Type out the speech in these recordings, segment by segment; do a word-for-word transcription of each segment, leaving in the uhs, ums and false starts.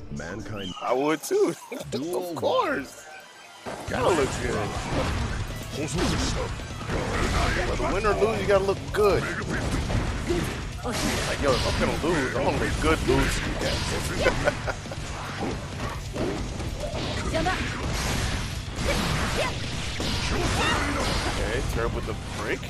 Mankind. I would too. Of course. Gotta look good. Whether win or lose, you gotta look good. Like, yo, if I'm gonna lose, I'm gonna look good losing. Okay, Terb with the break.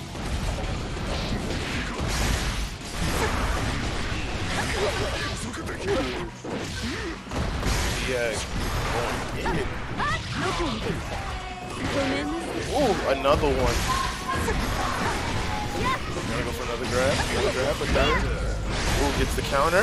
Yeah, going in. Ooh, another one. Gonna go for another grab. Another grab, another. Ooh, gets the counter.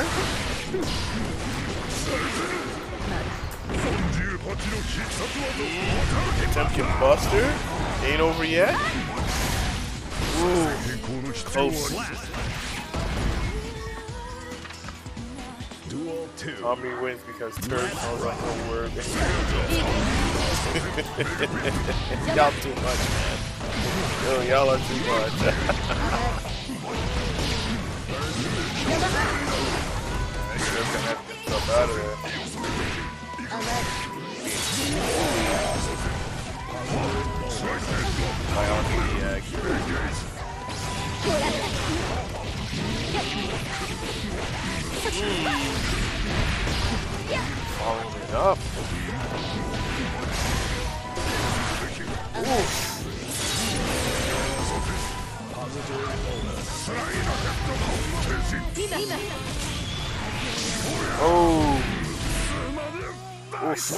Attempting Buster. Ain't over yet. Ooh, close. Omni wins because Terb knows like no word. Y'all too much, man. Yo, y'all are too much. He's just gonna have to get himself out of there. My OmniDeag. Following it up. Ooh. Oh. Oof.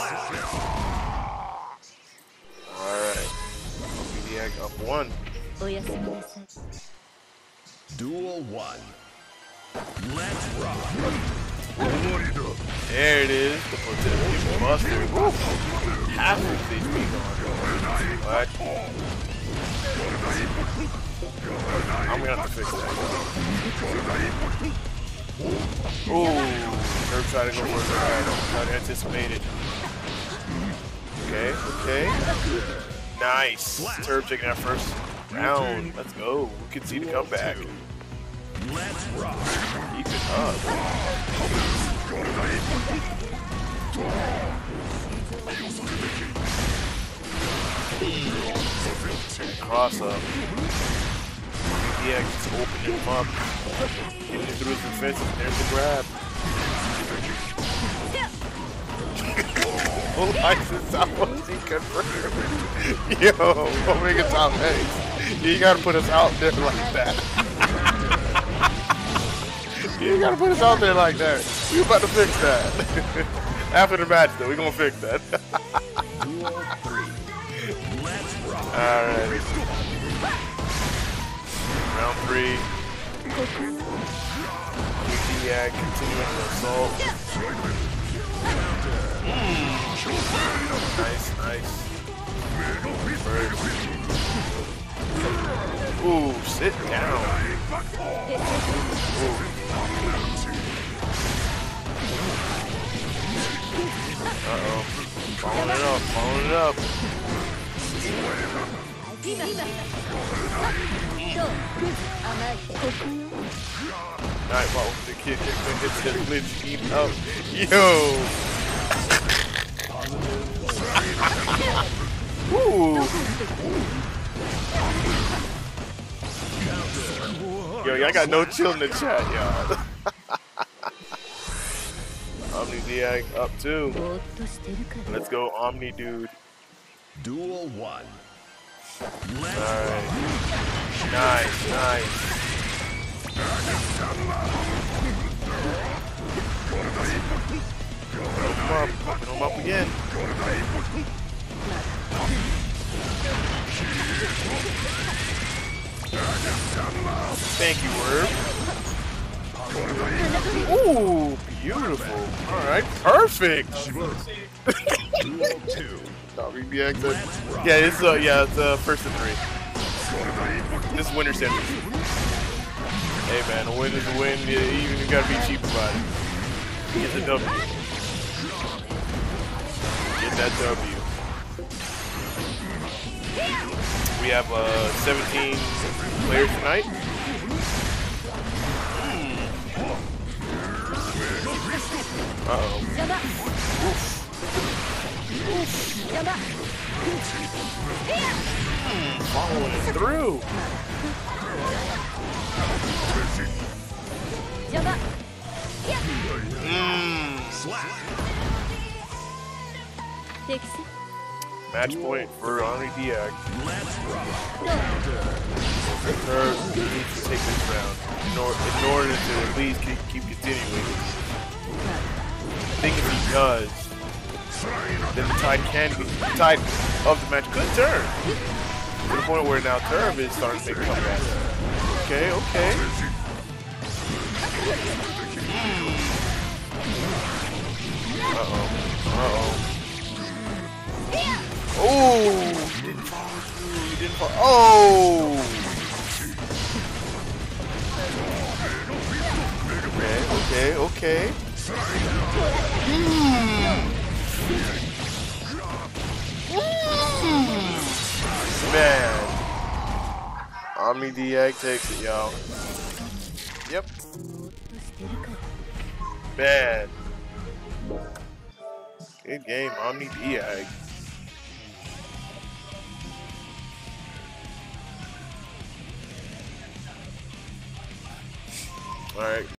Alright. OmniDeag up one. Duel one. Let's rock. There it is. The potential buster. Woo. Half of his H P gone. What? I'm gonna have to fix that. Ooh. Terb tried to go for it. Try to anticipate it. Okay, okay. Nice. Terb taking that first round. Let's go. We can see the comeback. Let's rock. Keep it up. Cross up. Yeah, just open him up. Getting it through his defense. There's the grab. Full license, I wasn't confirmed. Yo, Omega Tom Hanks. You gotta put us out there like that. You gotta put us out there like that. We about to fix that. After the match, though, we gonna fix that. Alright. Round three. OmniDeag continuing the assault. Mm. Nice, nice. First. Ooh, sit down. Ooh. Uh-oh. Following it up, following it up. Nightfall, the kid gets the glitch eat up. Yo! Ooh! Yo, y'all got no chill in the chat, y'all. OmniDeag up two. Let's go, Omni dude. Duel one. Alright. Nice, nice. Open him up, open him up again. Thank you, Herb. Ooh, beautiful. Alright, perfect. OmniDeag. Yeah, it's uh, yeah, it's uh, first and three. This is winner series. Hey man, a win is a win. You, you gotta be cheap about it. Get the W. Get that W. We have uh, seventeen players tonight. Uh oh. Following it through. Mm. Match point for OmniDeag. Terb needs to take this round in, or in order to at least keep, keep continuing. I think if he does, then the tide can be, the tide of the match could turn. To the point where now Terb is starting to make a comeback. Okay, okay. Uh-oh. Uh-oh. Oh! He didn't follow through. He didn't follow. Oh! Okay, okay, okay. Mm. Man. OmniDeag takes it, y'all. Yep. Man. Good game, OmniDeag. All right.